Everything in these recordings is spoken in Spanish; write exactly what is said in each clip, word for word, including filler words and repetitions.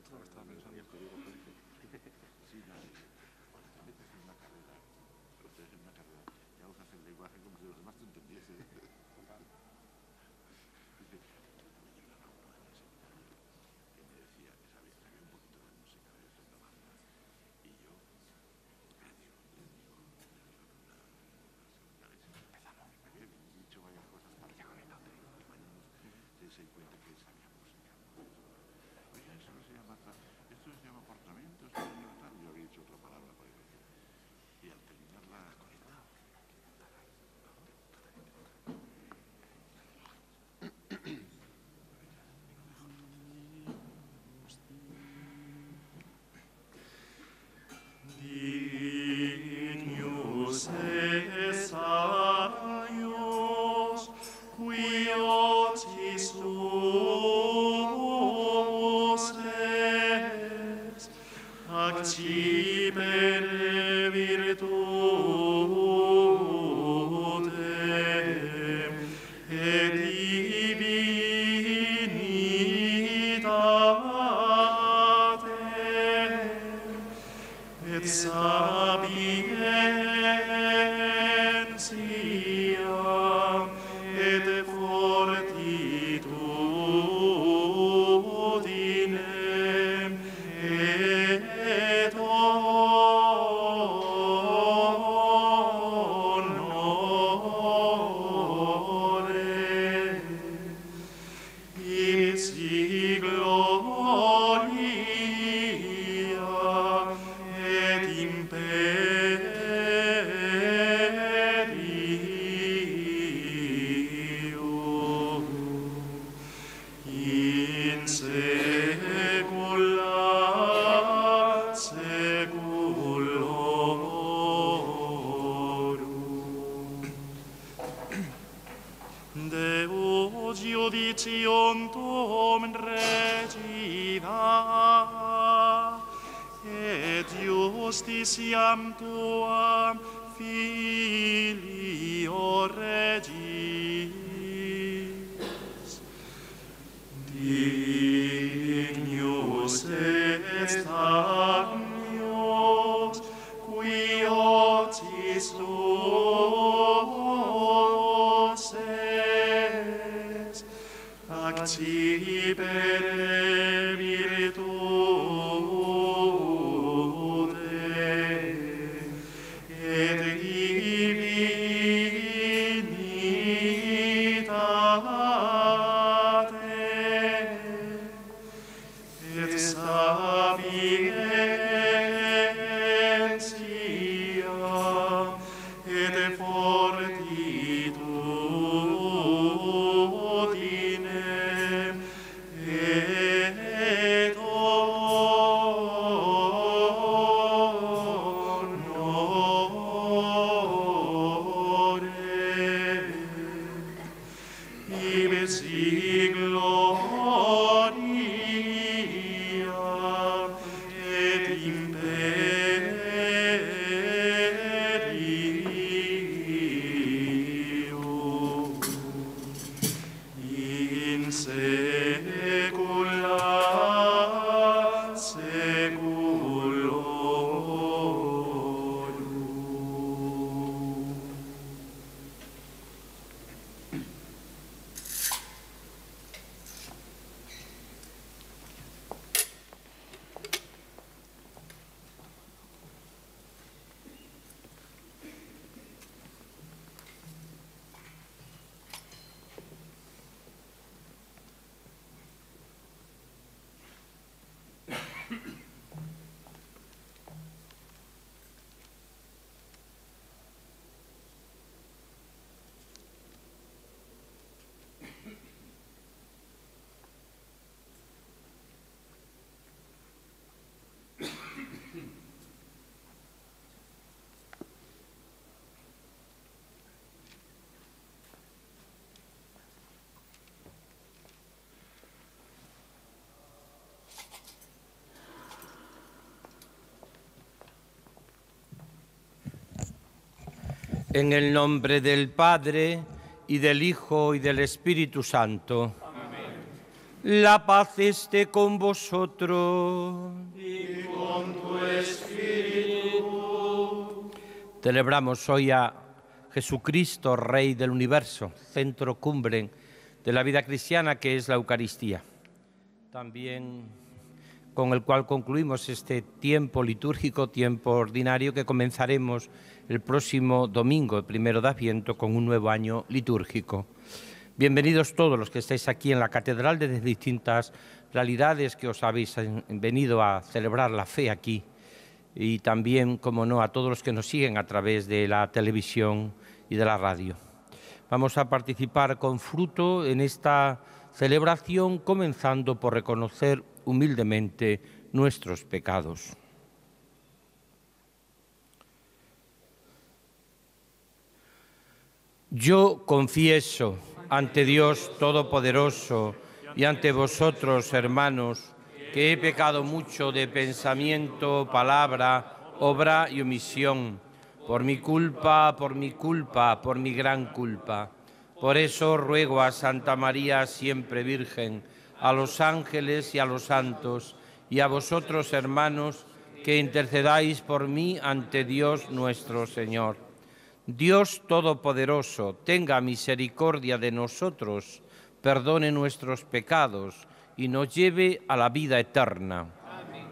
En el nombre del Padre, y del Hijo, y del Espíritu Santo. Amén. La paz esté con vosotros. Y con tu espíritu. Celebramos hoy a Jesucristo, Rey del Universo, centro cumbre de la vida cristiana, que es la Eucaristía. También con el cual concluimos este tiempo litúrgico, tiempo ordinario, que comenzaremos el próximo domingo, el primero de Adviento, con un nuevo año litúrgico. Bienvenidos todos los que estáis aquí en la catedral desde distintas realidades que os habéis venido a celebrar la fe aquí, y también, como no, a todos los que nos siguen a través de la televisión y de la radio. Vamos a participar con fruto en esta celebración, comenzando por reconocer humildemente nuestros pecados. Yo confieso ante Dios Todopoderoso y ante vosotros, hermanos, que he pecado mucho de pensamiento, palabra, obra y omisión, por mi culpa, por mi culpa, por mi gran culpa. Por eso ruego a Santa María, siempre Virgen, a los ángeles y a los santos, y a vosotros, hermanos, que intercedáis por mí ante Dios nuestro Señor. Dios Todopoderoso, tenga misericordia de nosotros, perdone nuestros pecados y nos lleve a la vida eterna. Amén.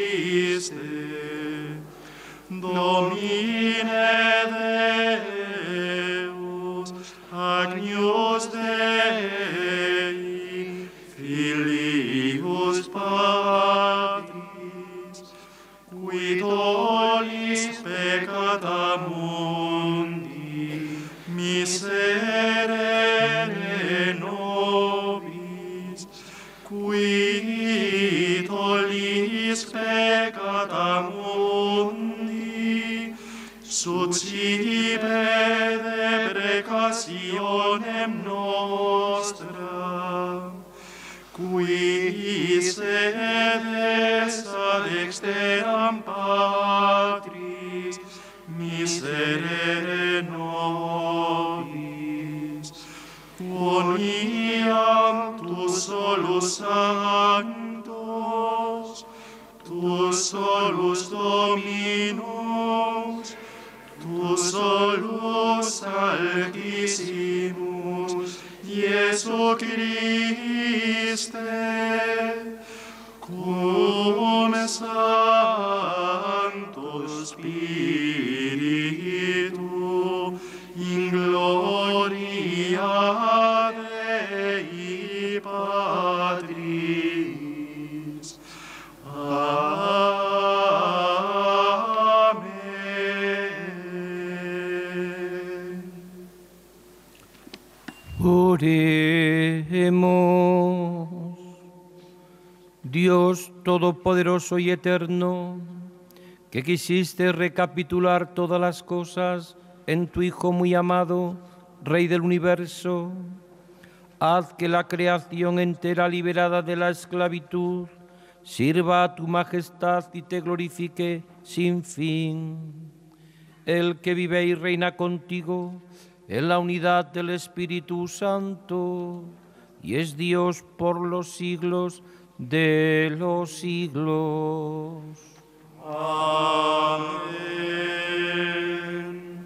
Domine miserere nobis, qui tollis peccata mundi, succipe deprecationem nostra, qui sedes ad exteram Patris, miserere nobis, quoniam tu solus sanctos, tu solus Dominus, tu solus Altissimus, Iesu Christe, cum Sancto Spiritu, in gloria Dei Patris. Amen. Oremos. Dios Todopoderoso y Eterno, que quisiste recapitular todas las cosas en tu Hijo muy amado, Rey del universo, haz que la creación entera liberada de la esclavitud sirva a tu majestad y te glorifique sin fin. El que vive y reina contigo en la unidad del Espíritu Santo y es Dios por los siglos de los siglos. Amén.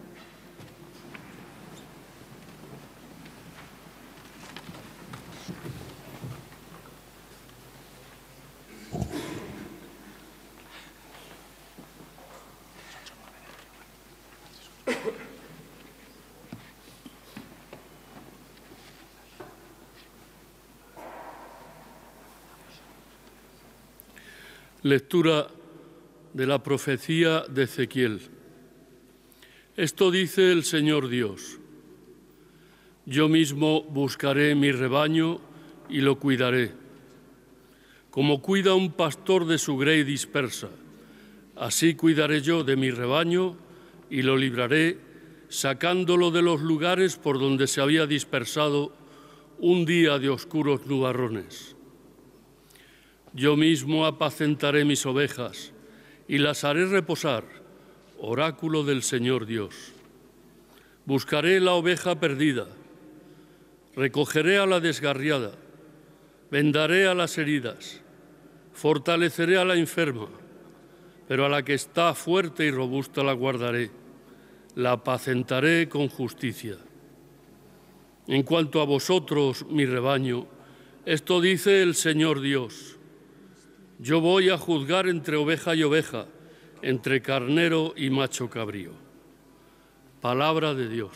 Lectura de la profecía de Ezequiel. Esto dice el Señor Dios: yo mismo buscaré mi rebaño y lo cuidaré, como cuida un pastor de su grey dispersa. Así cuidaré yo de mi rebaño y lo libraré, sacándolo de los lugares por donde se había dispersado un día de oscuros nubarrones. Yo mismo apacentaré mis ovejas y las haré reposar, oráculo del Señor Dios. Buscaré la oveja perdida, recogeré a la desgarriada, vendaré a las heridas, fortaleceré a la enferma, pero a la que está fuerte y robusta la guardaré, la apacentaré con justicia. En cuanto a vosotros, mi rebaño, esto dice el Señor Dios: yo voy a juzgar entre oveja y oveja, entre carnero y macho cabrío. Palabra de Dios.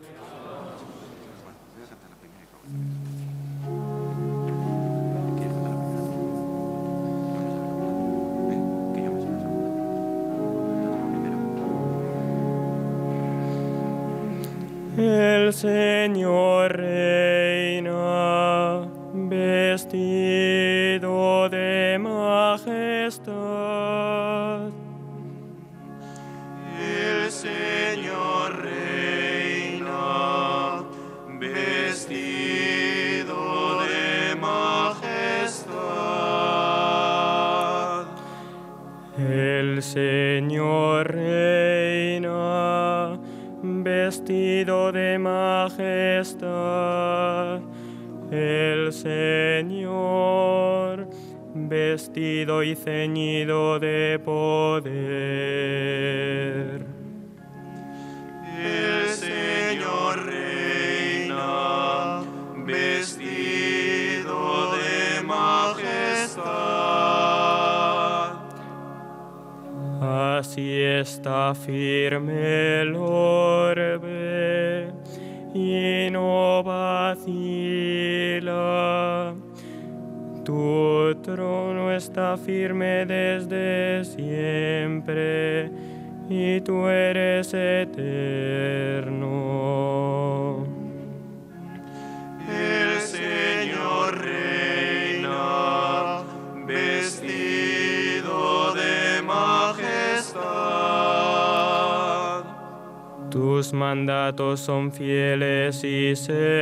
El Señor reina, vestido de majestad. El Señor reina, vestido de majestad. El Señor reina, vestido de majestad. El Señor, vestido y ceñido de poder. El Señor reina, vestido de majestad. Así está firme el orbe y no vacila. Tu trono está firme desde siempre y tú eres eterno. Tus mandatos son fieles y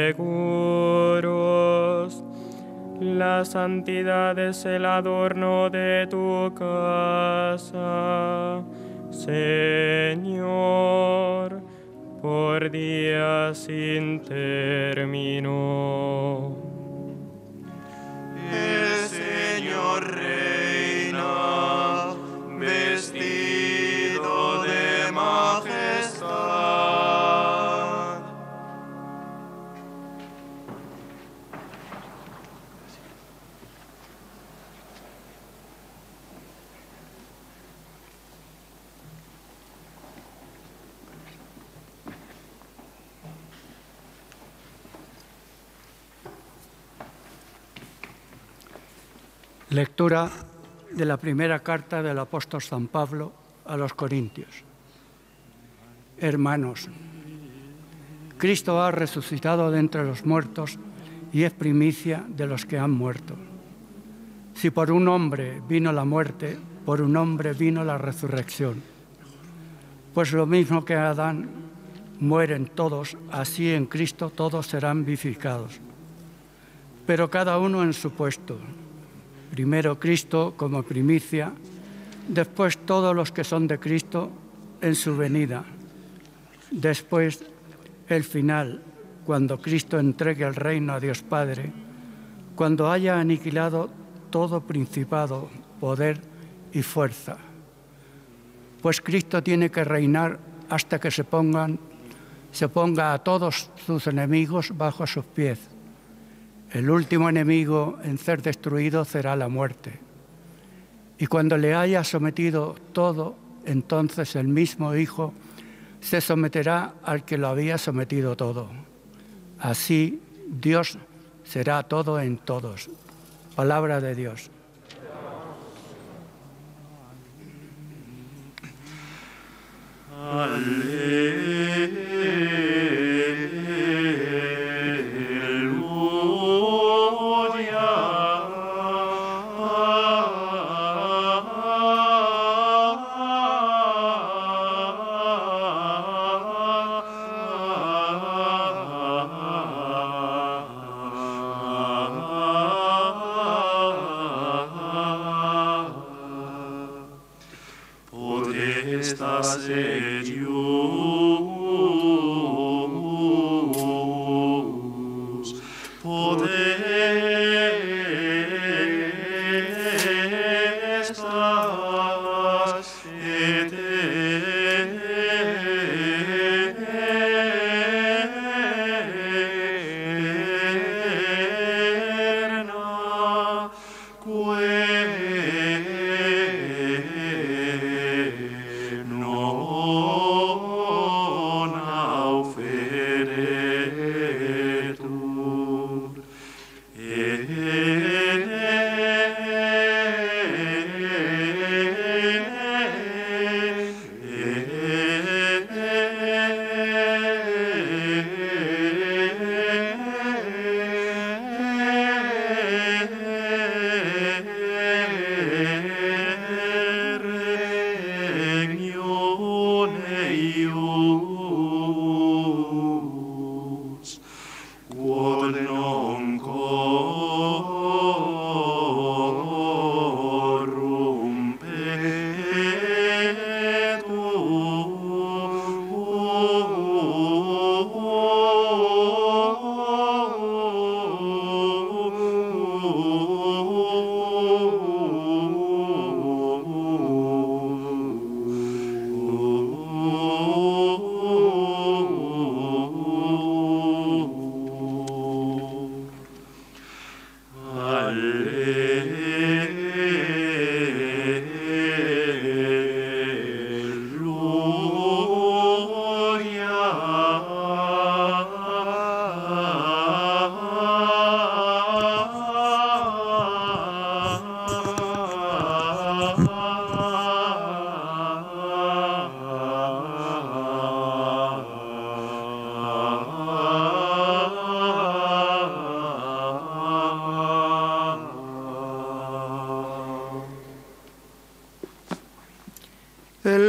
seguros. La santidad es el adorno de tu casa, Señor, por días sin término. El Señor reina, vestido de majestad. Lectura de la primera carta del apóstol San Pablo a los Corintios. Hermanos, Cristo ha resucitado de entre los muertos y es primicia de los que han muerto. Si por un hombre vino la muerte, por un hombre vino la resurrección. Pues lo mismo que Adán mueren todos, así en Cristo todos serán vivificados. Pero cada uno en su puesto. Primero Cristo como primicia, después todos los que son de Cristo en su venida. Después el final, cuando Cristo entregue el reino a Dios Padre, cuando haya aniquilado todo principado, poder y fuerza. Pues Cristo tiene que reinar hasta que se pongan, se ponga a todos sus enemigos bajo sus pies. El último enemigo en ser destruido será la muerte. Y cuando le haya sometido todo, entonces el mismo Hijo se someterá al que lo había sometido todo. Así Dios será todo en todos. Palabra de Dios. No.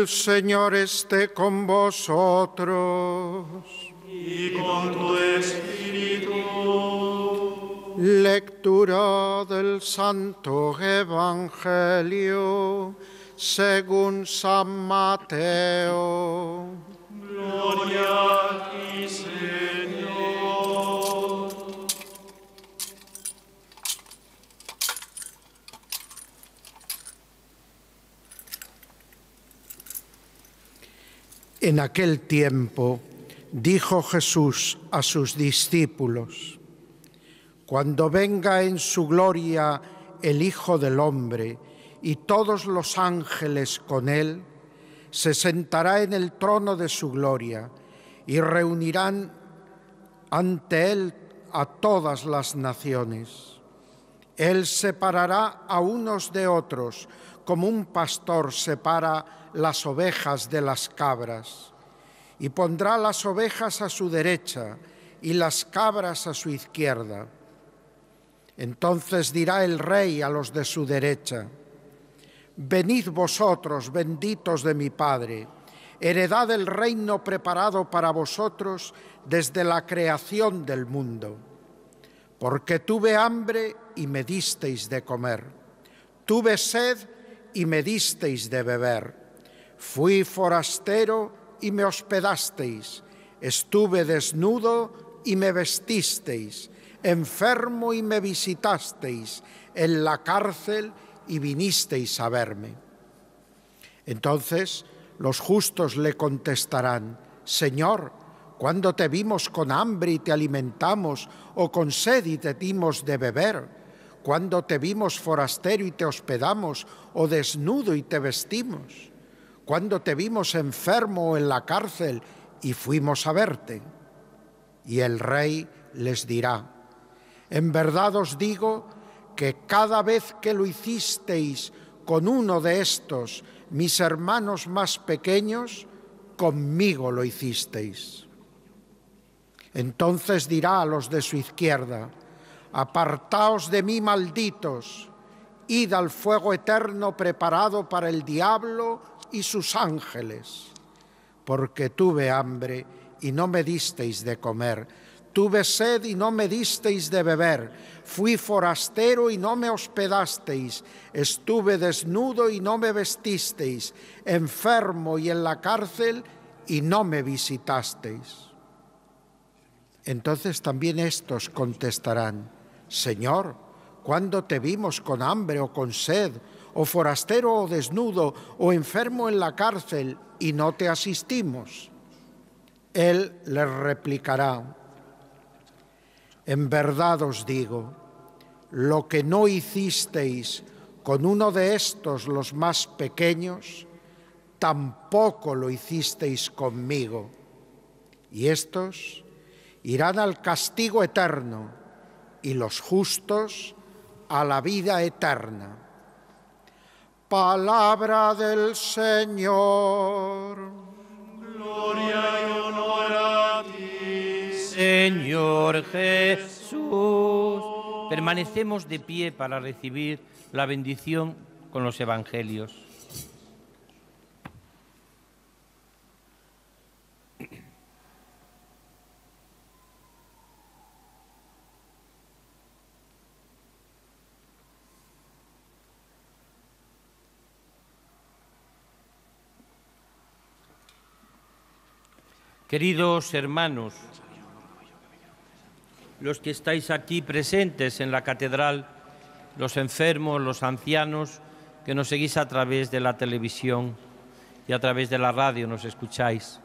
El Señor esté con vosotros. Y con tu espíritu. Lectura del Santo Evangelio según San Mateo. Gloria a ti, Señor. En aquel tiempo dijo Jesús a sus discípulos: cuando venga en su gloria el Hijo del Hombre y todos los ángeles con él, se sentará en el trono de su gloria y reunirán ante él a todas las naciones. Él separará a unos de otros, como un pastor separa las ovejas de las cabras, y pondrá las ovejas a su derecha y las cabras a su izquierda. Entonces dirá el Rey a los de su derecha: venid vosotros, benditos de mi Padre, heredad el reino preparado para vosotros desde la creación del mundo. Porque tuve hambre y me disteis de comer, tuve sed y me disteis de beber, fui forastero y me hospedasteis, estuve desnudo y me vestisteis, enfermo y me visitasteis, en la cárcel y vinisteis a verme. Entonces los justos le contestarán: Señor, ¿cuándo te vimos con hambre y te alimentamos, o con sed y te dimos de beber? ¿Cuándo te vimos forastero y te hospedamos, o desnudo y te vestimos? ¿Cuándo te vimos enfermo o en la cárcel y fuimos a verte? Y el Rey les dirá: en verdad os digo que cada vez que lo hicisteis con uno de estos, mis hermanos más pequeños, conmigo lo hicisteis. Entonces dirá a los de su izquierda: apartaos de mí, malditos, id al fuego eterno preparado para el diablo y sus ángeles. Porque tuve hambre y no me disteis de comer, tuve sed y no me disteis de beber, fui forastero y no me hospedasteis, estuve desnudo y no me vestisteis, enfermo y en la cárcel y no me visitasteis. Entonces también estos contestarán: Señor, ¿cuándo te vimos con hambre o con sed, o forastero o desnudo, o enfermo en la cárcel, y no te asistimos? Él les replicará: en verdad os digo, lo que no hicisteis con uno de estos, los más pequeños, tampoco lo hicisteis conmigo. Y estos irán al castigo eterno, y los justos a la vida eterna. Palabra del Señor. Gloria y honor a ti, Señor Jesús. Permanecemos de pie para recibir la bendición con los evangelios. Queridos hermanos, los que estáis aquí presentes en la catedral, los enfermos, los ancianos, que nos seguís a través de la televisión y a través de la radio, nos escucháis.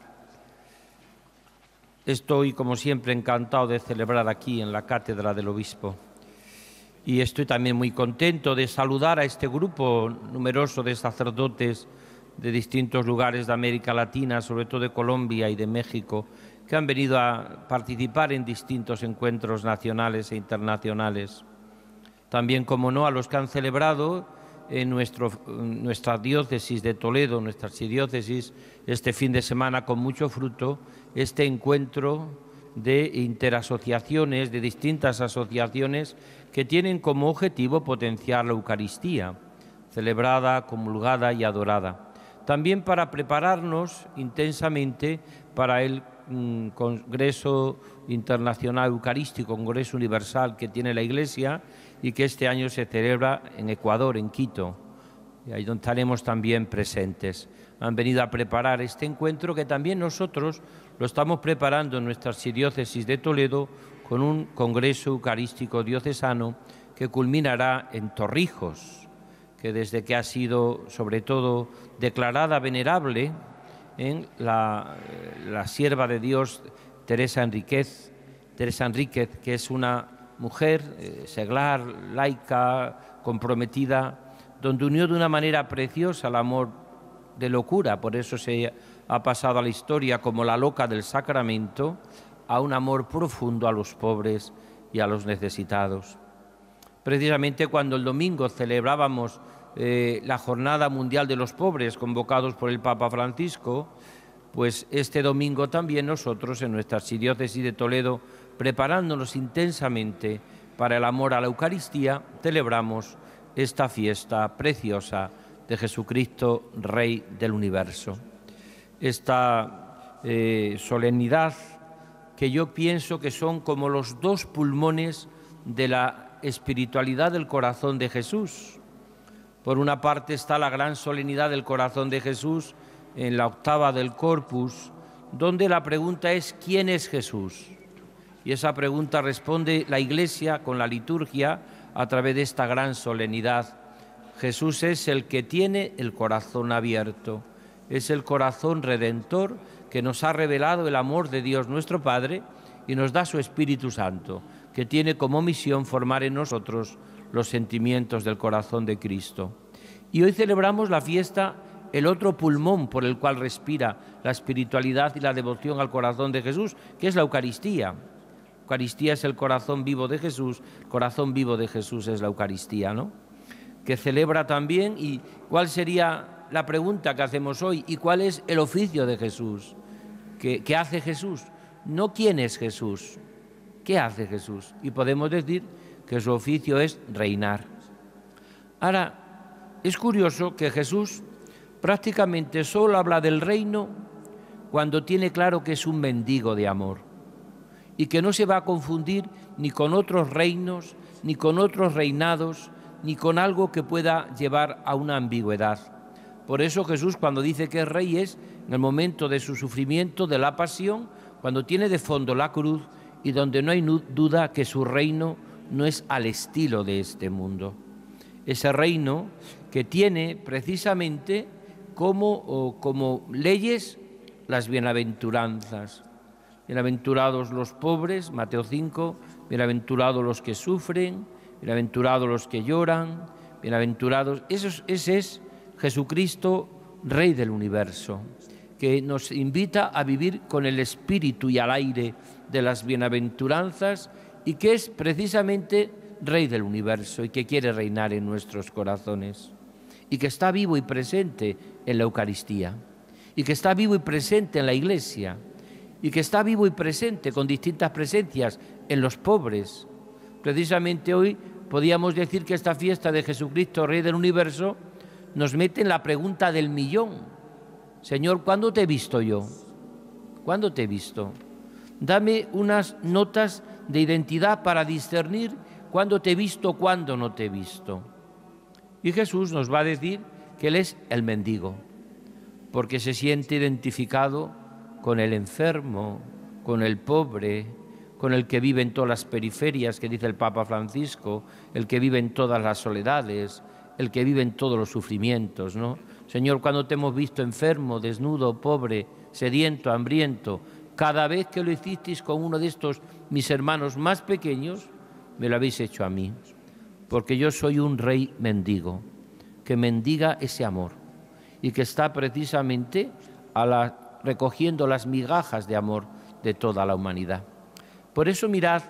Estoy, como siempre, encantado de celebrar aquí en la cátedra del obispo. Y estoy también muy contento de saludar a este grupo numeroso de sacerdotes de distintos lugares de América Latina, sobre todo de Colombia y de México, que han venido a participar en distintos encuentros nacionales e internacionales. También, como no, a los que han celebrado en nuestro, nuestra diócesis de Toledo, nuestra archidiócesis, este fin de semana con mucho fruto, este encuentro de interasociaciones, de distintas asociaciones que tienen como objetivo potenciar la Eucaristía, celebrada, comulgada y adorada. también para prepararnos intensamente para el mm, Congreso Internacional Eucarístico, Congreso Universal que tiene la Iglesia y que este año se celebra en Ecuador, en Quito, y ahí donde estaremos también presentes. Han venido a preparar este encuentro que también nosotros lo estamos preparando en nuestra archidiócesis de Toledo con un Congreso Eucarístico Diocesano que culminará en Torrijos, que desde que ha sido, sobre todo, declarada venerable en la, la sierva de Dios Teresa Enríquez, Teresa Enríquez, que es una mujer eh, seglar, laica, comprometida, donde unió de una manera preciosa el amor de locura, por eso se ha pasado a la historia como la loca del sacramento, a un amor profundo a los pobres y a los necesitados. Precisamente cuando el domingo celebrábamos eh, la Jornada Mundial de los Pobres, convocados por el Papa Francisco, pues este domingo también nosotros en nuestra archidiócesis de Toledo, preparándonos intensamente para el amor a la Eucaristía, celebramos esta fiesta preciosa de Jesucristo, Rey del Universo. Esta eh, solemnidad que yo pienso que son como los dos pulmones de la espiritualidad del corazón de Jesús. Por una parte está la gran solemnidad del corazón de Jesús en la octava del Corpus, donde la pregunta es ¿quién es Jesús? Y esa pregunta responde la Iglesia con la liturgia a través de esta gran solemnidad. Jesús es el que tiene el corazón abierto, es el corazón redentor que nos ha revelado el amor de Dios nuestro Padre y nos da su Espíritu Santo, que tiene como misión formar en nosotros los sentimientos del corazón de Cristo. Y hoy celebramos la fiesta, el otro pulmón por el cual respira la espiritualidad y la devoción al corazón de Jesús, que es la Eucaristía. La Eucaristía es el corazón vivo de Jesús, el corazón vivo de Jesús es la Eucaristía, ¿no? Que celebra también, y cuál sería la pregunta que hacemos hoy, y cuál es el oficio de Jesús, que, que hace Jesús, no quién es Jesús, qué hace Jesús, y podemos decir que su oficio es reinar. Ahora, es curioso que Jesús prácticamente solo habla del reino cuando tiene claro que es un mendigo de amor y que no se va a confundir ni con otros reinos, ni con otros reinados, ni con algo que pueda llevar a una ambigüedad. Por eso Jesús, cuando dice que es rey, es en el momento de su sufrimiento, de la pasión, cuando tiene de fondo la cruz y donde no hay duda que su reino no es al estilo de este mundo. Ese reino que tiene precisamente como, o, como leyes las bienaventuranzas. Bienaventurados los pobres, Mateo cinco, bienaventurados los que sufren, bienaventurados los que lloran, bienaventurados... Eso es, ese es Jesucristo, Rey del Universo, que nos invita a vivir con el espíritu y al aire de las bienaventuranzas y que es precisamente Rey del Universo y que quiere reinar en nuestros corazones y que está vivo y presente en la Eucaristía y que está vivo y presente en la Iglesia y que está vivo y presente con distintas presencias en los pobres. Precisamente hoy podíamos decir que esta fiesta de Jesucristo, Rey del Universo, nos mete en la pregunta del millón. Señor, ¿cuándo te he visto yo? ¿Cuándo te he visto? Dame unas notas de identidad para discernir cuándo te he visto, cuándo no te he visto. Y Jesús nos va a decir que Él es el mendigo, porque se siente identificado con el enfermo, con el pobre, con el que vive en todas las periferias, que dice el Papa Francisco, el que vive en todas las soledades, el que vive en todos los sufrimientos, ¿no? Señor, cuando te hemos visto enfermo, desnudo, pobre, sediento, hambriento, cada vez que lo hicisteis con uno de estos mis hermanos más pequeños, me lo habéis hecho a mí, porque yo soy un rey mendigo, que mendiga ese amor y que está precisamente a la, recogiendo las migajas de amor de toda la humanidad. Por eso mirad,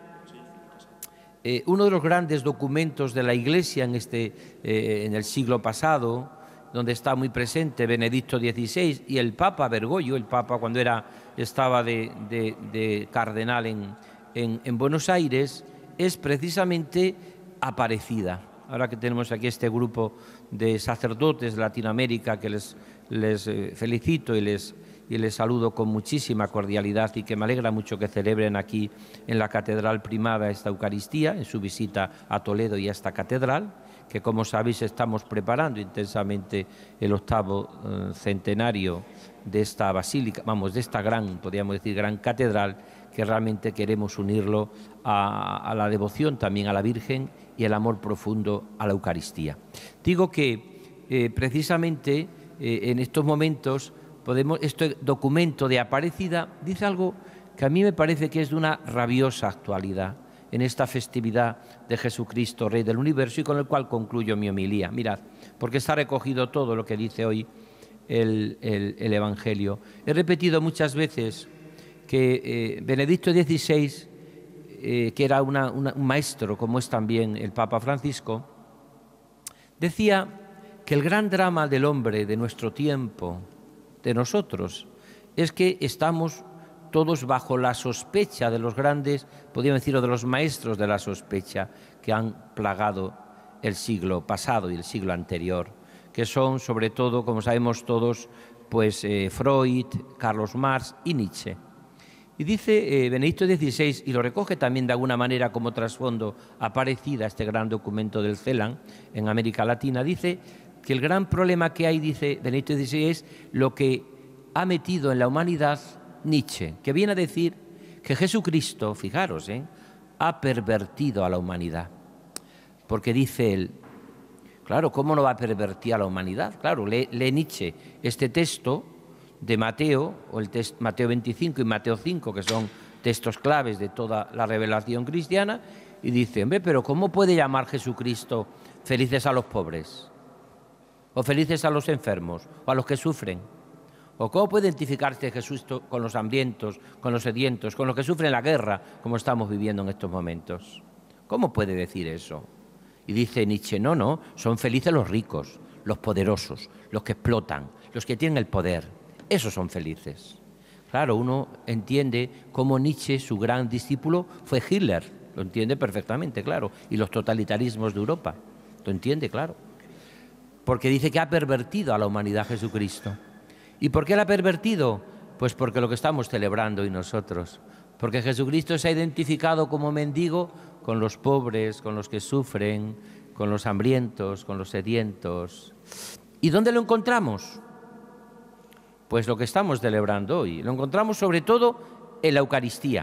eh, uno de los grandes documentos de la Iglesia en, este, eh, en el siglo pasado, donde está muy presente Benedicto dieciséis y el Papa Bergoglio, el Papa cuando era, estaba de, de, de cardenal en, en, en Buenos Aires, es precisamente Aparecida. Ahora que tenemos aquí este grupo de sacerdotes de Latinoamérica que les les eh, felicito y les, y les saludo con muchísima cordialidad y que me alegra mucho que celebren aquí en la Catedral Primada esta Eucaristía, en su visita a Toledo y a esta catedral, que como sabéis estamos preparando intensamente el octavo eh, centenario de esta basílica, vamos, de esta gran, podríamos decir, gran catedral, que realmente queremos unirlo a, a la devoción también a la Virgen y el amor profundo a la Eucaristía. Digo que eh, precisamente eh, en estos momentos podemos, este documento de Aparecida dice algo que a mí me parece que es de una rabiosa actualidad en esta festividad de Jesucristo, Rey del Universo, y con el cual concluyo mi homilía. Mirad, porque está recogido todo lo que dice hoy el, el, el Evangelio. He repetido muchas veces que eh, Benedicto dieciséis, eh, que era una, una, un maestro, como es también el Papa Francisco, decía que el gran drama del hombre, de nuestro tiempo, de nosotros, es que estamos todos bajo la sospecha de los grandes, podríamos decir, o de los maestros de la sospecha que han plagado el siglo pasado y el siglo anterior, que son sobre todo, como sabemos todos, pues eh, Freud, Carlos Marx y Nietzsche. Y dice eh, Benedicto dieciséis, y lo recoge también de alguna manera como trasfondo Aparecida, este gran documento del CELAM en América Latina, dice que el gran problema que hay, dice Benedicto dieciséis, es lo que ha metido en la humanidad Nietzsche, que viene a decir que Jesucristo, fijaros, ¿eh? ha pervertido a la humanidad. Porque dice él, claro, ¿cómo no va a pervertir a la humanidad? Claro, lee, lee Nietzsche este texto de Mateo, o el texto, Mateo veinticinco y Mateo cinco, que son textos claves de toda la revelación cristiana, y dice, hombre, pero ¿cómo puede llamar Jesucristo felices a los pobres? ¿O felices a los enfermos? ¿O a los que sufren? ¿O cómo puede identificarse Jesús con los hambrientos, con los sedientos, con los que sufren la guerra, como estamos viviendo en estos momentos? ¿Cómo puede decir eso? Y dice Nietzsche, no, no, son felices los ricos, los poderosos, los que explotan, los que tienen el poder. Esos son felices. Claro, uno entiende cómo Nietzsche, su gran discípulo, fue Hitler. Lo entiende perfectamente, claro. Y los totalitarismos de Europa. Lo entiende, claro. Porque dice que ha pervertido a la humanidad Jesucristo. ¿Y por qué la ha pervertido? Pues porque lo que estamos celebrando hoy nosotros. Porque Jesucristo se ha identificado como mendigo con los pobres, con los que sufren, con los hambrientos, con los sedientos. ¿Y dónde lo encontramos? Pues lo que estamos celebrando hoy. Lo encontramos sobre todo en la Eucaristía,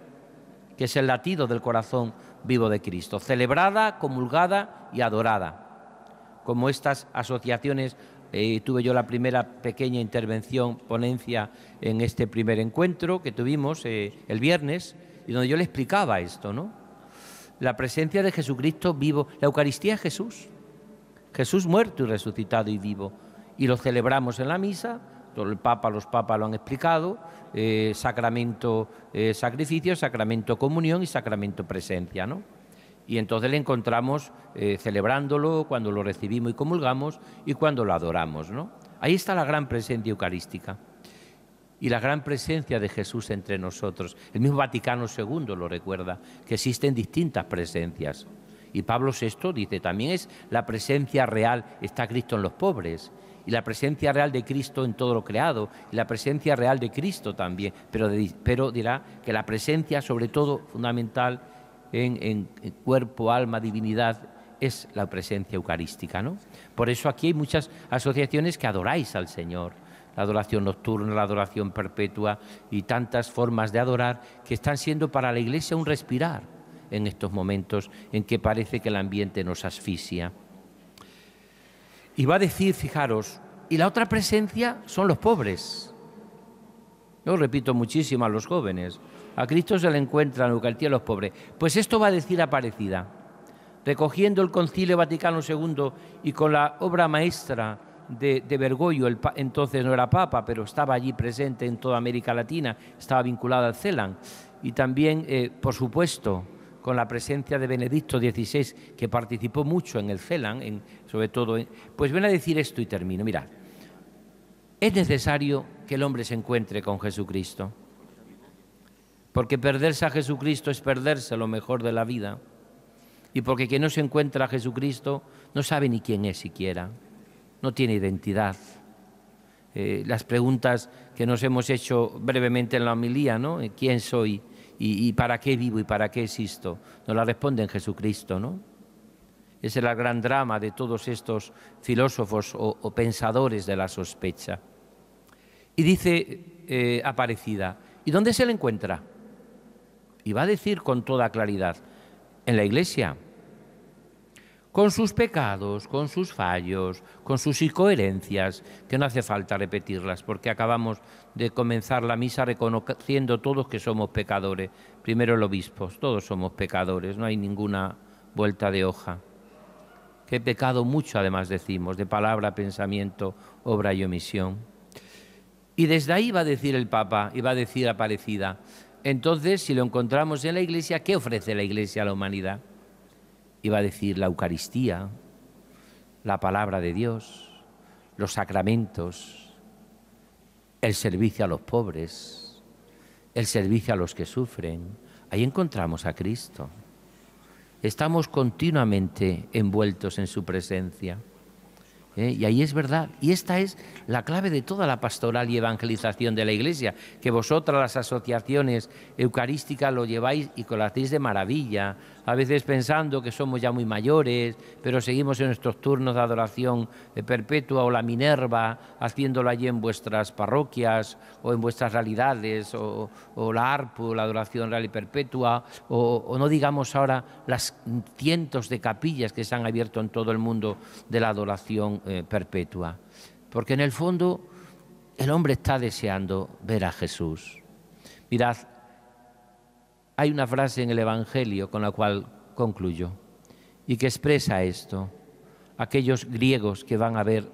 que es el latido del corazón vivo de Cristo, celebrada, comulgada y adorada, como estas asociaciones. Eh, tuve yo la primera pequeña intervención, ponencia, en este primer encuentro que tuvimos eh, el viernes, y donde yo le explicaba esto, ¿no? La presencia de Jesucristo vivo, la Eucaristía es Jesús, Jesús muerto y resucitado y vivo, y lo celebramos en la misa. El Papa, los papas lo han explicado, eh, sacramento eh, sacrificio, sacramento comunión y sacramento presencia, ¿no? Y entonces le encontramos eh, celebrándolo, cuando lo recibimos y comulgamos y cuando lo adoramos, ¿no? Ahí está la gran presencia eucarística y la gran presencia de Jesús entre nosotros. El mismo Vaticano segundo lo recuerda, que existen distintas presencias. Y Pablo sexto dice, también es la presencia real, está Cristo en los pobres, y la presencia real de Cristo en todo lo creado, y la presencia real de Cristo también, pero, de, pero dirá que la presencia, sobre todo, fundamental en, en, en cuerpo, alma, divinidad, es la presencia eucarística, ¿no? Por eso aquí hay muchas asociaciones que adoráis al Señor, la adoración nocturna, la adoración perpetua y tantas formas de adorar que están siendo para la Iglesia un respirar en estos momentos en que parece que el ambiente nos asfixia. Y va a decir, fijaros, y la otra presencia son los pobres. Yo repito muchísimo a los jóvenes, a Cristo se le encuentra en la Eucaristía a los pobres. Pues esto va a decir Aparecida, recogiendo el Concilio Vaticano segundo y con la obra maestra de, de Bergoglio, el, entonces no era Papa, pero estaba allí presente en toda América Latina, estaba vinculado al CELAM, y también, eh, por supuesto, con la presencia de Benedicto dieciséis, que participó mucho en el CELAM, en, sobre todo, en, pues ven a decir esto y termino. Mirad, es necesario que el hombre se encuentre con Jesucristo, porque perderse a Jesucristo es perderse lo mejor de la vida, y porque quien no se encuentra a Jesucristo no sabe ni quién es siquiera, no tiene identidad. eh, las preguntas que nos hemos hecho brevemente en la homilía, ¿no? ¿Quién soy? ¿Y, y para qué vivo y para qué existo? Nos la responde en Jesucristo, ¿no? Ese es el gran drama de todos estos filósofos o, o pensadores de la sospecha. Y dice eh, Aparecida, ¿y dónde se le encuentra? Y va a decir con toda claridad, en la Iglesia, con sus pecados, con sus fallos, con sus incoherencias, que no hace falta repetirlas, porque acabamos de comenzar la misa reconociendo todos que somos pecadores. Primero el obispo, todos somos pecadores, no hay ninguna vuelta de hoja. Que he pecado mucho, además decimos, de palabra, pensamiento, obra y omisión. Y desde ahí va a decir el Papa, y va a decir Aparecida, entonces, si lo encontramos en la Iglesia, ¿qué ofrece la Iglesia a la humanidad? Y va a decir la Eucaristía, la palabra de Dios, los sacramentos, el servicio a los pobres, el servicio a los que sufren. Ahí encontramos a Cristo. Estamos continuamente envueltos en su presencia. ¿Eh? Y ahí es verdad, y esta es la clave de toda la pastoral y evangelización de la Iglesia, que vosotras las asociaciones eucarísticas lo lleváis y lo hacéis de maravilla, a veces pensando que somos ya muy mayores, pero seguimos en nuestros turnos de adoración perpetua o la Minerva, haciéndolo allí en vuestras parroquias o en vuestras realidades, o, o la ARPU, la adoración real y perpetua, o, o no digamos ahora las cientos de capillas que se han abierto en todo el mundo de la adoración eh, perpetua. Porque en el fondo el hombre está deseando ver a Jesús. Mirad, hay una frase en el Evangelio con la cual concluyo y que expresa esto. Aquellos griegos que van a ver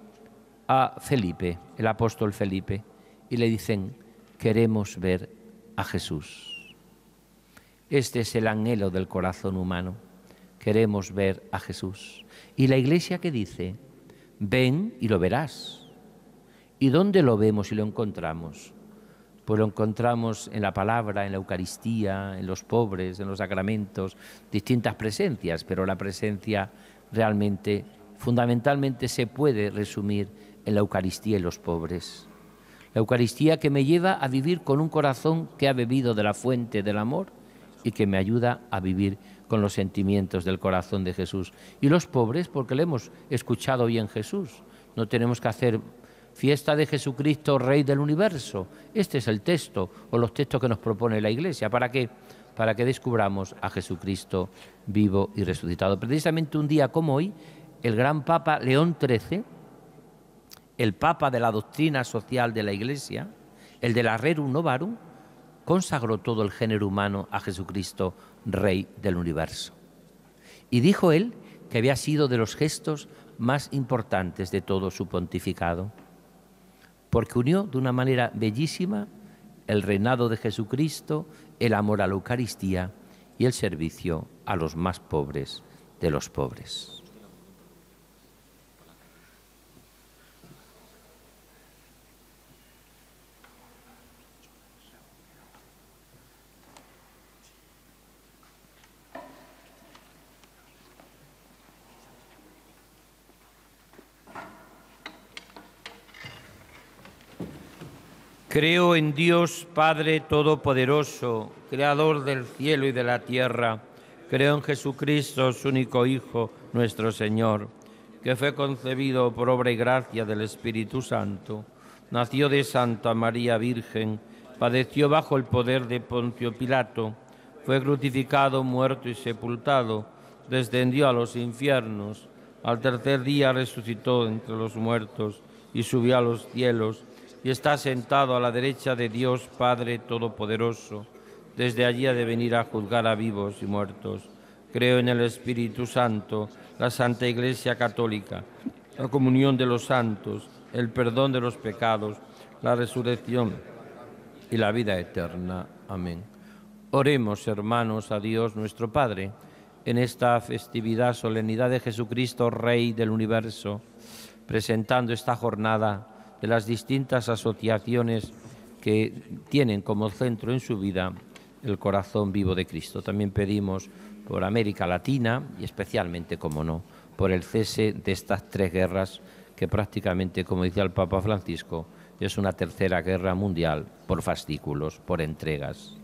a Felipe, el apóstol Felipe, y le dicen, queremos ver a Jesús. Este es el anhelo del corazón humano, queremos ver a Jesús. Y la Iglesia que dice, ven y lo verás. ¿Y dónde lo vemos y lo encontramos? Pues lo encontramos en la palabra, en la Eucaristía, en los pobres, en los sacramentos, distintas presencias, pero la presencia realmente, fundamentalmente, se puede resumir en la Eucaristía y los pobres. La Eucaristía que me lleva a vivir con un corazón que ha bebido de la fuente del amor y que me ayuda a vivir con los sentimientos del corazón de Jesús. Y los pobres, porque le hemos escuchado hoy en Jesús, no tenemos que hacer fiesta de Jesucristo, Rey del Universo. Este es el texto o los textos que nos propone la Iglesia. ¿Para qué? Para que descubramos a Jesucristo vivo y resucitado. Precisamente un día como hoy, el gran Papa León trece, el Papa de la doctrina social de la Iglesia, el de la Rerum Novarum, consagró todo el género humano a Jesucristo, Rey del Universo. Y dijo él que había sido de los gestos más importantes de todo su pontificado, porque unió de una manera bellísima el reinado de Jesucristo, el amor a la Eucaristía y el servicio a los más pobres de los pobres. Creo en Dios Padre Todopoderoso, Creador del cielo y de la tierra. Creo en Jesucristo, su único Hijo, nuestro Señor, que fue concebido por obra y gracia del Espíritu Santo. Nació de Santa María Virgen, padeció bajo el poder de Poncio Pilato, fue crucificado, muerto y sepultado, descendió a los infiernos, al tercer día resucitó entre los muertos y subió a los cielos, y está sentado a la derecha de Dios Padre Todopoderoso. Desde allí ha de venir a juzgar a vivos y muertos. Creo en el Espíritu Santo, la Santa Iglesia Católica, la comunión de los santos, el perdón de los pecados, la resurrección y la vida eterna. Amén. Oremos, hermanos, a Dios nuestro Padre, en esta festividad, solemnidad de Jesucristo, Rey del Universo, presentando esta jornada de las distintas asociaciones que tienen como centro en su vida el corazón vivo de Cristo. También pedimos por América Latina y especialmente, como no, por el cese de estas tres guerras que que prácticamente, como decía el Papa Francisco, es una tercera guerra mundial por fascículos, por entregas.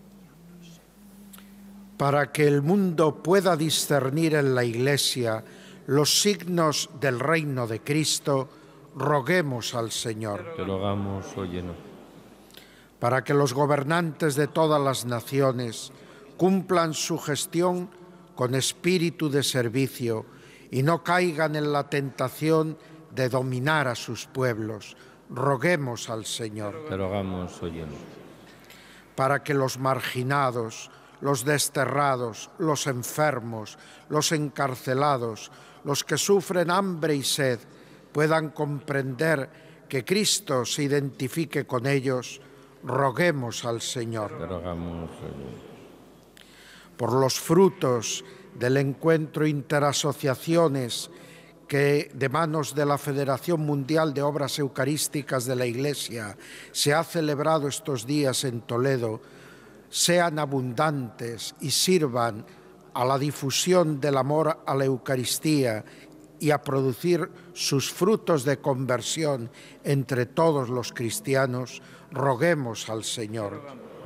Para que el mundo pueda discernir en la Iglesia los signos del reino de Cristo, roguemos al Señor. Te rogamos, óyenos. Para que los gobernantes de todas las naciones cumplan su gestión con espíritu de servicio y no caigan en la tentación de dominar a sus pueblos, roguemos al Señor. Te rogamos, óyenos. Para que los marginados, los desterrados, los enfermos, los encarcelados, los que sufren hambre y sed, puedan comprender que Cristo se identifique con ellos, roguemos al Señor. Te rogamos, óyenos. Por los frutos del encuentro interasociaciones que de manos de la Federación Mundial de Obras Eucarísticas de la Iglesia se ha celebrado estos días en Toledo, sean abundantes y sirvan a la difusión del amor a la Eucaristía y a producir sus frutos de conversión entre todos los cristianos, roguemos al Señor.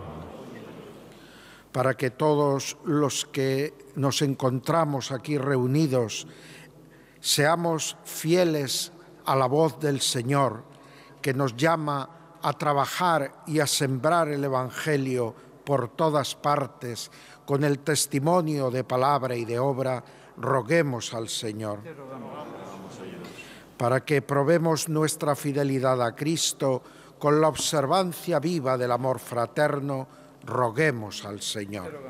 Para que todos los que nos encontramos aquí reunidos seamos fieles a la voz del Señor, que nos llama a trabajar y a sembrar el Evangelio por todas partes, con el testimonio de palabra y de obra, roguemos al Señor. Para que probemos nuestra fidelidad a Cristo con la observancia viva del amor fraterno, roguemos al Señor.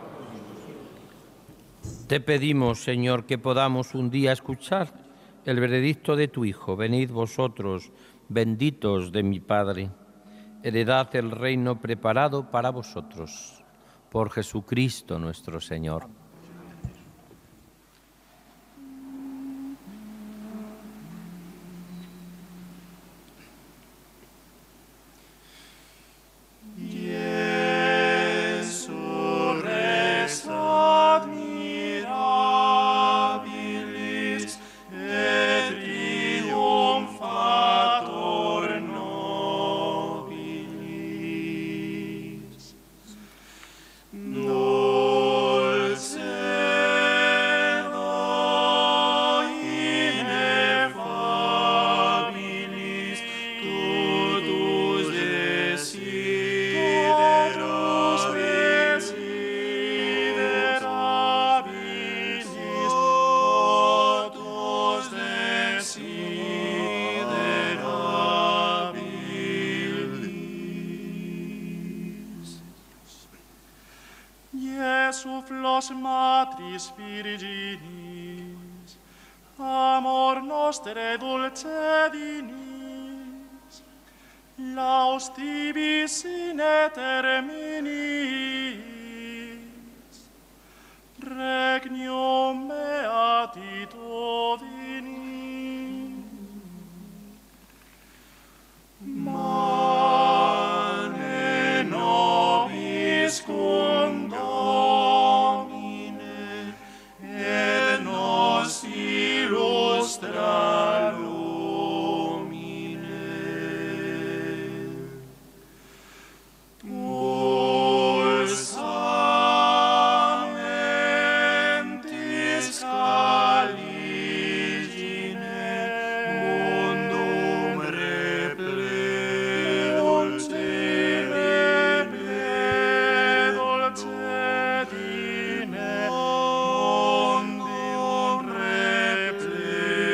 Te pedimos, Señor, que podamos un día escuchar el veredicto de tu Hijo. Venid vosotros, benditos de mi Padre, heredad el reino preparado para vosotros, por Jesucristo nuestro Señor. Flos matris virginis, amor nostre dulcedinis, laus tibi sine terminis, regnum beatitudini. Mane nobis cum illustra lumine. Pulsamentis caligine mundum reple dulce, reple dulcedine, mundum reple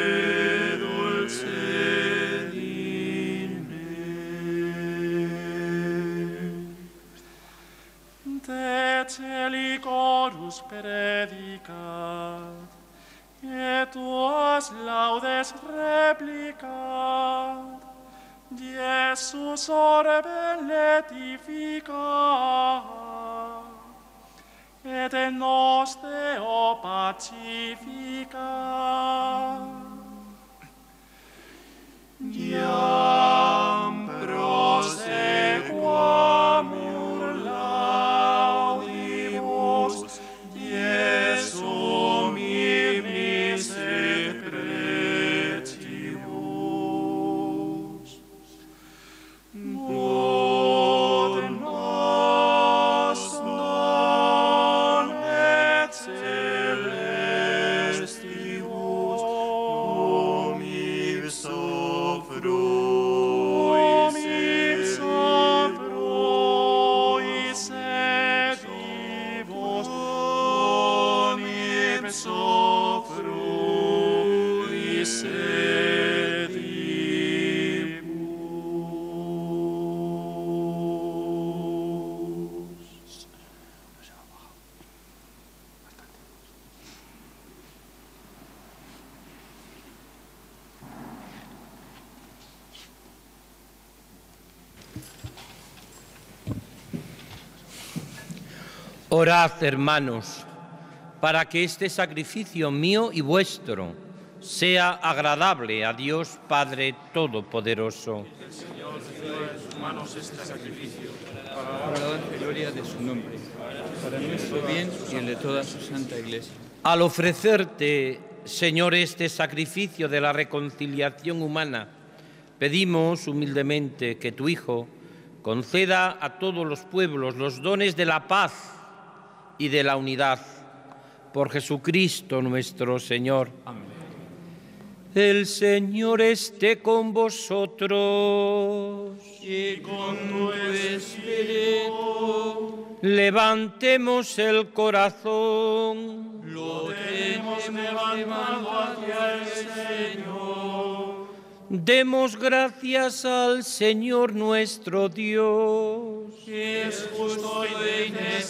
te celi corus predicat, et tuas laudes replicat, Jesus orbe letificat, et en nos Deo pacificat. Iam prosequamur laudibus, Iesum ignis et precibus. Orad, hermanos, para que este sacrificio mío y vuestro sea agradable a Dios Padre Todopoderoso. El Señor reciba de sus manos este sacrificio, para la alabanza y gloria de su nombre, para nuestro bien y el de toda su santa Iglesia. Al ofrecerte, Señor, este sacrificio de la reconciliación humana, pedimos humildemente que tu Hijo conceda a todos los pueblos los dones de la paz y de la unidad. Por Jesucristo nuestro Señor. Amén. El Señor esté con vosotros. y con tu espíritu. Levantemos el corazón. Lo tenemos levantado hacia el Señor. Demos gracias al Señor nuestro Dios. Que es justo y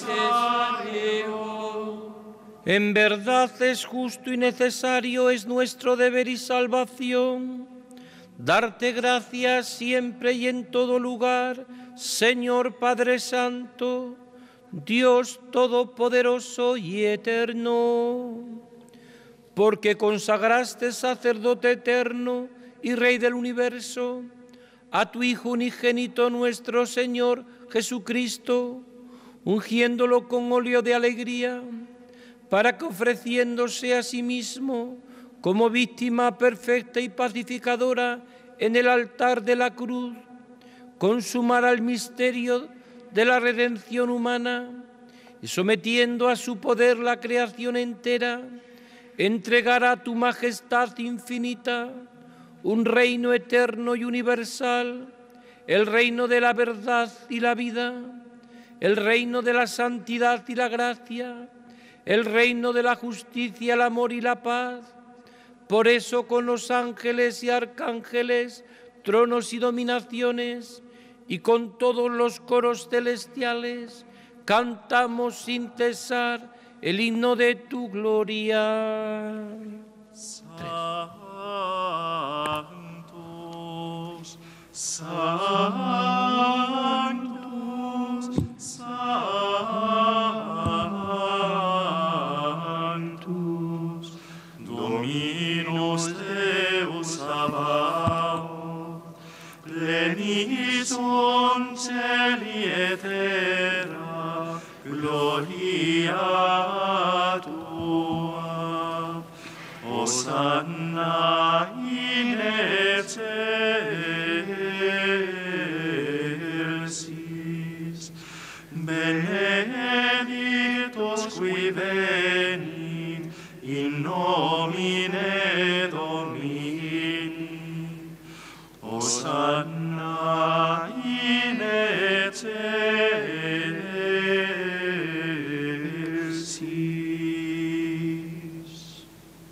necesario. En verdad es justo y necesario, es nuestro deber y salvación, darte gracias siempre y en todo lugar, Señor Padre Santo, Dios Todopoderoso y Eterno, porque consagraste sacerdote eterno y Rey del universo a tu Hijo unigénito nuestro Señor Jesucristo, ungiéndolo con óleo de alegría, para que ofreciéndose a sí mismo como víctima perfecta y pacificadora en el altar de la cruz, consumara el misterio de la redención humana y sometiendo a su poder la creación entera, entregara a tu majestad infinita un reino eterno y universal, el reino de la verdad y la vida, el reino de la santidad y la gracia, el reino de la justicia, el amor y la paz. Por eso con los ángeles y arcángeles, tronos y dominaciones, y con todos los coros celestiales, cantamos sin cesar el himno de tu gloria. Santos, santos, santos, Dominus Deus Sabaoth, plenis sunt celi et terra, gloria tua. Hosanna in excelsis, benedictus qui venit in nomine Domini. Hosanna in excelsis.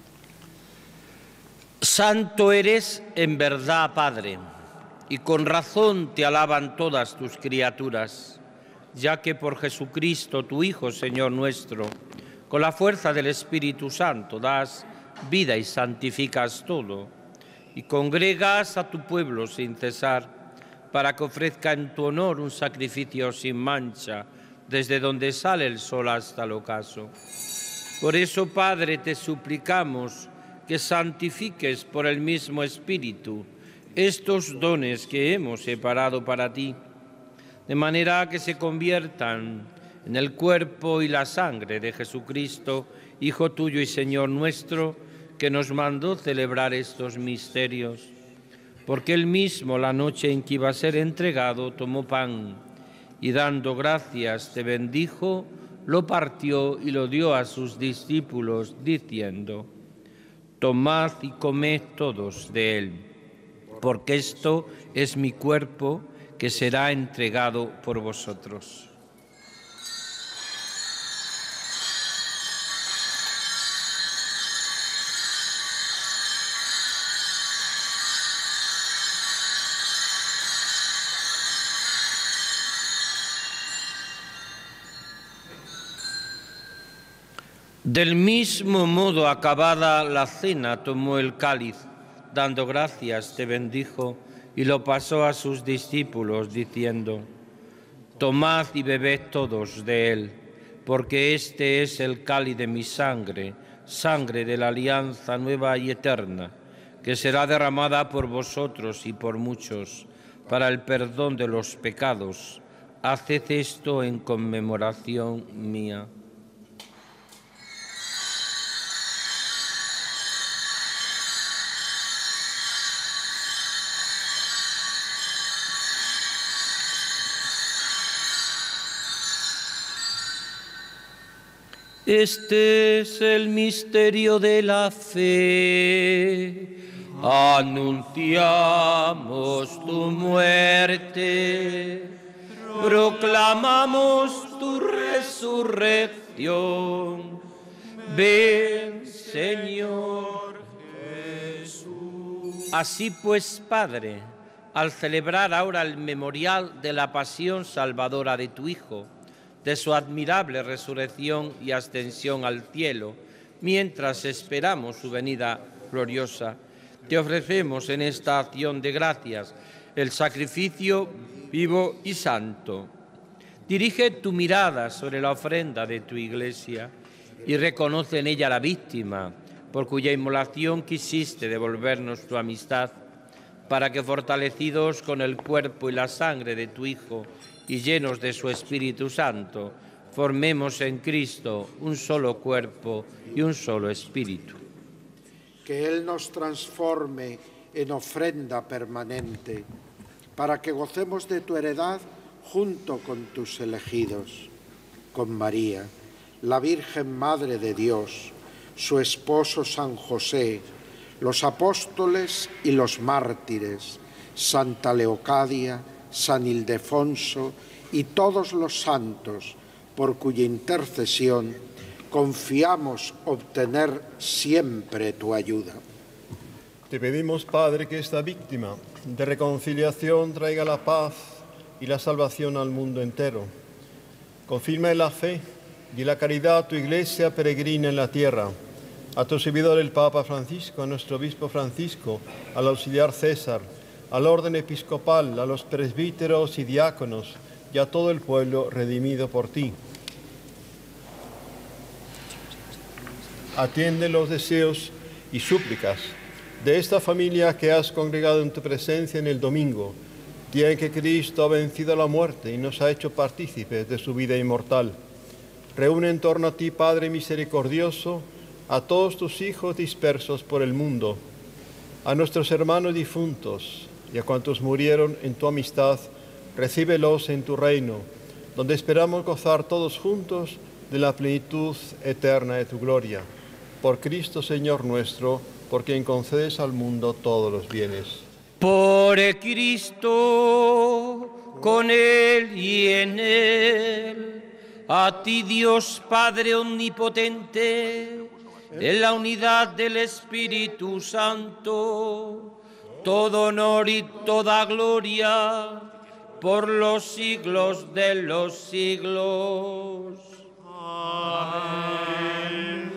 Santo eres en verdad, Padre, y con razón te alaban todas tus criaturas, ya que por Jesucristo, tu Hijo, Señor nuestro, con la fuerza del Espíritu Santo das vida y santificas todo, y congregas a tu pueblo sin cesar, para que ofrezca en tu honor un sacrificio sin mancha, desde donde sale el sol hasta el ocaso. Por eso, Padre, te suplicamos que santifiques por el mismo Espíritu estos dones que hemos separado para ti, de manera que se conviertan en el cuerpo y la sangre de Jesucristo, Hijo tuyo y Señor nuestro, que nos mandó celebrar estos misterios. Porque él mismo, la noche en que iba a ser entregado, tomó pan y dando gracias te bendijo, lo partió y lo dio a sus discípulos, diciendo: tomad y comed todos de él, porque esto es mi cuerpo que será entregado por vosotros. Del mismo modo, acabada la cena, tomó el cáliz, dando gracias, te bendijo, y lo pasó a sus discípulos, diciendo: tomad y bebed todos de él, porque este es el cáliz de mi sangre, sangre de la alianza nueva y eterna, que será derramada por vosotros y por muchos para el perdón de los pecados. Haced esto en conmemoración mía. Este es el misterio de la fe. Anunciamos tu muerte, proclamamos tu resurrección. Ven, Señor Jesús. Así pues, Padre, al celebrar ahora el memorial de la pasión salvadora de tu Hijo, de su admirable resurrección y ascensión al cielo, mientras esperamos su venida gloriosa, te ofrecemos en esta acción de gracias el sacrificio vivo y santo. Dirige tu mirada sobre la ofrenda de tu Iglesia y reconoce en ella la víctima por cuya inmolación quisiste devolvernos tu amistad, para que, fortalecidos con el cuerpo y la sangre de tu Hijo y llenos de su Espíritu Santo, formemos en Cristo un solo cuerpo y un solo espíritu. Que Él nos transforme en ofrenda permanente, para que gocemos de tu heredad junto con tus elegidos, con María, la Virgen Madre de Dios, su esposo San José, los apóstoles y los mártires, Santa Leocadia, San Ildefonso y todos los santos, por cuya intercesión confiamos obtener siempre tu ayuda. Te pedimos, Padre, que esta víctima de reconciliación traiga la paz y la salvación al mundo entero. Confirma en la fe y en la caridad tu Iglesia peregrina en la tierra, a tu servidor el Papa Francisco, a nuestro obispo Francisco, al auxiliar César, al orden episcopal, a los presbíteros y diáconos y a todo el pueblo redimido por ti. Atiende los deseos y súplicas de esta familia que has congregado en tu presencia en el domingo, día en que Cristo ha vencido la muerte y nos ha hecho partícipes de su vida inmortal. Reúne en torno a ti, Padre misericordioso, a todos tus hijos dispersos por el mundo, a nuestros hermanos difuntos y a cuantos murieron en tu amistad, recíbelos en tu reino, donde esperamos gozar todos juntos de la plenitud eterna de tu gloria. Por Cristo, Señor nuestro, por quien concedes al mundo todos los bienes. Por Cristo, con Él y en Él, a ti, Dios Padre omnipotente, en la unidad del Espíritu Santo, todo honor y toda gloria por los siglos de los siglos. Amén.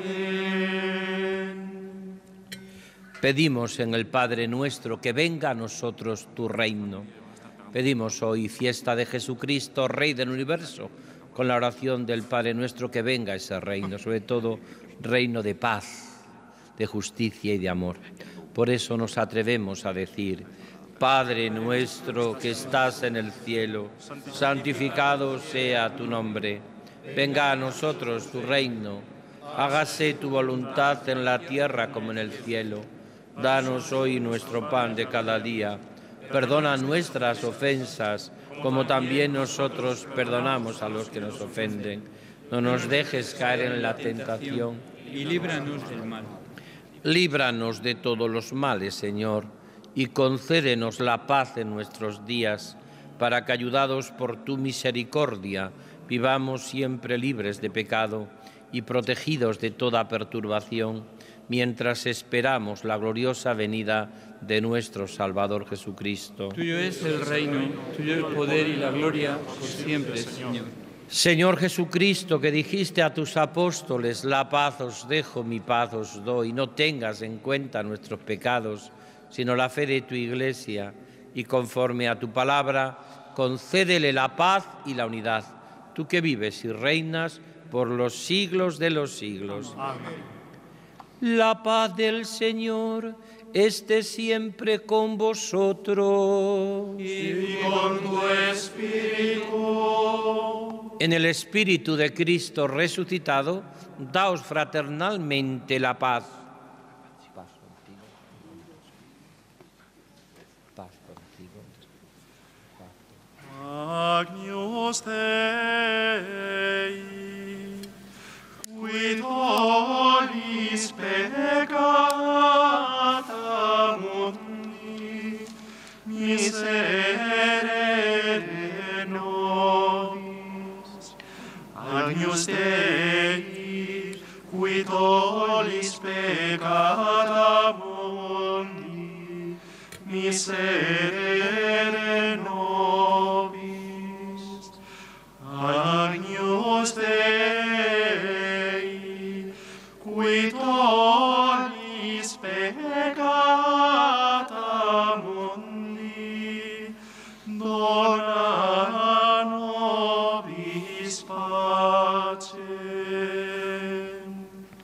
Pedimos en el Padre nuestro que venga a nosotros tu reino. Pedimos hoy, fiesta de Jesucristo, Rey del universo, con la oración del Padre nuestro, que venga ese reino, sobre todo reino de paz, de justicia y de amor. Por eso nos atrevemos a decir: Padre nuestro que estás en el cielo, santificado sea tu nombre. Venga a nosotros tu reino. Hágase tu voluntad en la tierra como en el cielo. Danos hoy nuestro pan de cada día. Perdona nuestras ofensas, como también nosotros perdonamos a los que nos ofenden. No nos dejes caer en la tentación y líbranos del mal. Líbranos de todos los males, Señor, y concédenos la paz en nuestros días, para que, ayudados por tu misericordia, vivamos siempre libres de pecado y protegidos de toda perturbación, mientras esperamos la gloriosa venida de nuestro Salvador Jesucristo. Tuyo es el reino, tuyo el poder y la gloria por siempre, Señor. Señor Jesucristo, que dijiste a tus apóstoles: la paz os dejo, mi paz os doy, no tengas en cuenta nuestros pecados, sino la fe de tu Iglesia, y conforme a tu palabra, concédele la paz y la unidad. tú que vives y reinas por los siglos de los siglos. Amén. La paz del Señor esté siempre con vosotros. Y con tu espíritu. En el Espíritu de Cristo resucitado, daos fraternalmente la paz. Paz contigo. Paz contigo. Agnus Dei, qui tollis peccata mundi, miserere nobis. Agnus Dei, qui tollis peccata mundi, miserere nobis. Agnus Dei, qui tollis peccata mundi, dona nobis pacem.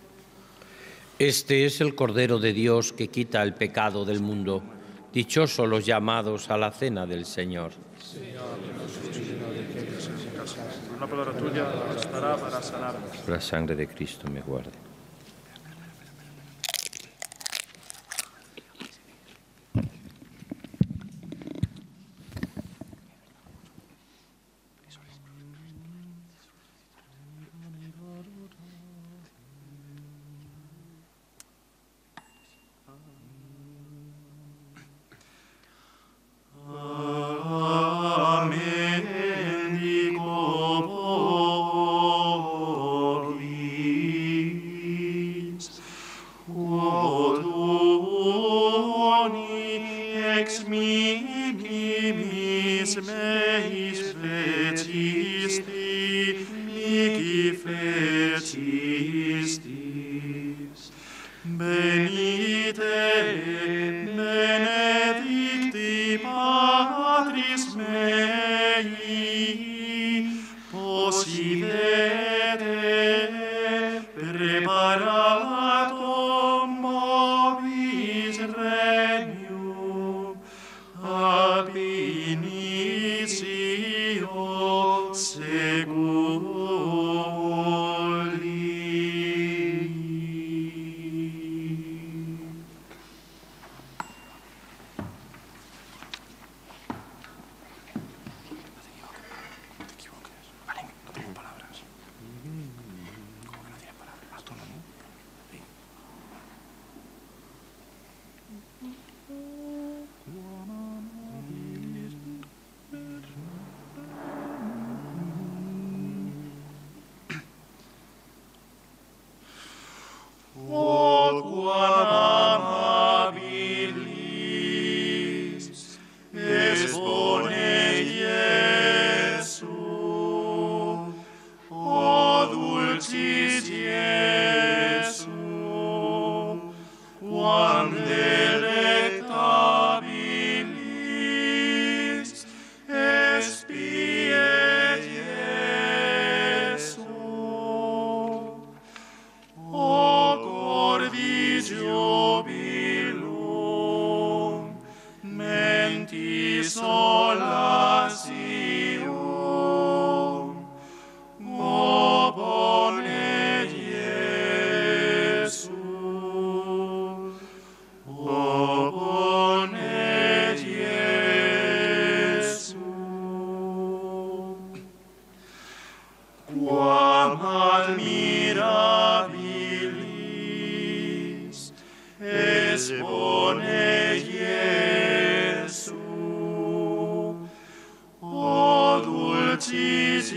Este es el Cordero de Dios que quita el pecado del mundo. Dichosos los llamados a la cena del Señor. Una palabra tuya bastará para sanarnos. La sangre de Cristo me guarde. Amen. Dico vobis, quod uni ex minimis meis fecisti, mihi fecistis. Benite, benedicti Patris mei, possidete preparatum vobis regnum, ab initio seculi. O quam amabilis expone Iesu, o dulcis Iesu, quam delectabilis espiet Iesu. O cordis jubilum, mentis solatium, o bone Iesu, o bone Iesu. Quam admirabilis expone Iesu, o dulcis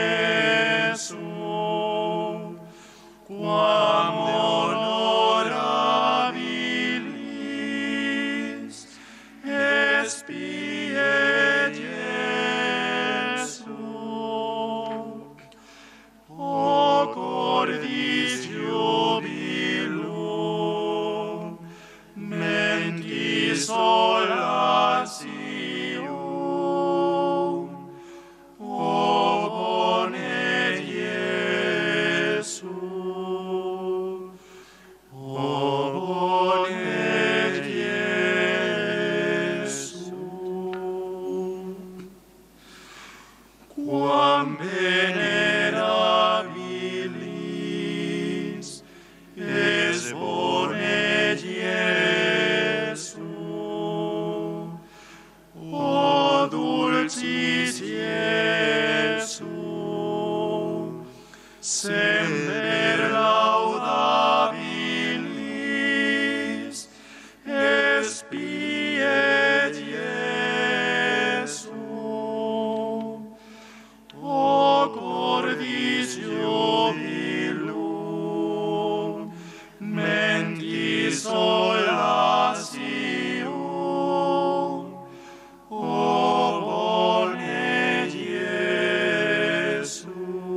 Iesu, quam honorabilis espiet Iesu. O cordis jubilum, mentis semper laudabilis, expiet Iesum, o cordis jubilum, mentis solatium, o bone Iesu,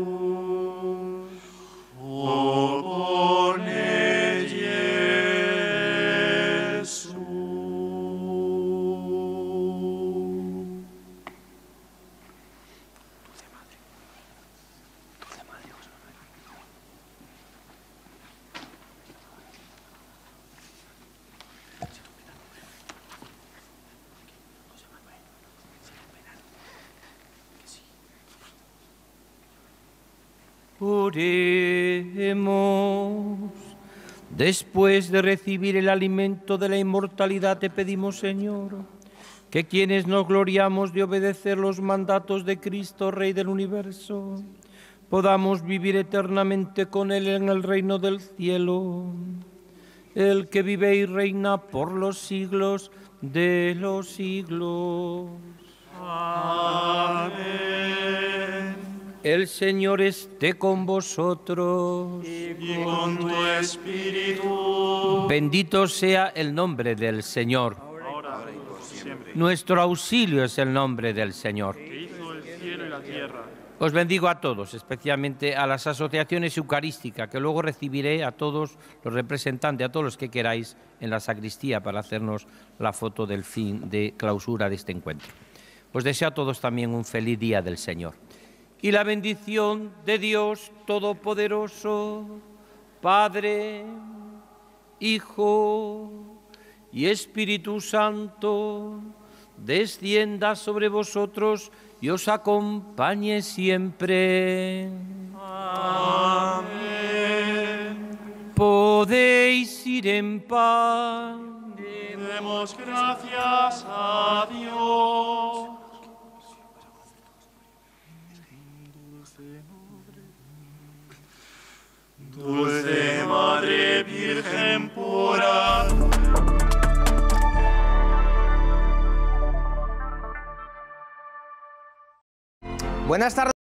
o bone Iesu. Oremos. Después de recibir el alimento de la inmortalidad, te pedimos, Señor, que quienes nos gloriamos de obedecer los mandatos de Cristo, Rey del universo, podamos vivir eternamente con Él en el reino del cielo, el que vive y reina por los siglos de los siglos. Amén. El Señor esté con vosotros. Y con tu espíritu. Bendito sea el nombre del Señor. ahora y por siempre. Nuestro auxilio es el nombre del Señor. Que hizo el cielo y la tierra. Os bendigo a todos, especialmente a las asociaciones eucarísticas, que luego recibiré a todos los representantes, a todos los que queráis, en la sacristía para hacernos la foto del fin de clausura de este encuentro. Os deseo a todos también un feliz día del Señor. Y la bendición de Dios Todopoderoso, Padre, Hijo y Espíritu Santo, descienda sobre vosotros y os acompañe siempre. Amén. Podéis ir en paz. Demos gracias a Dios. Dulce Madre Virgen pura. Buenas tardes.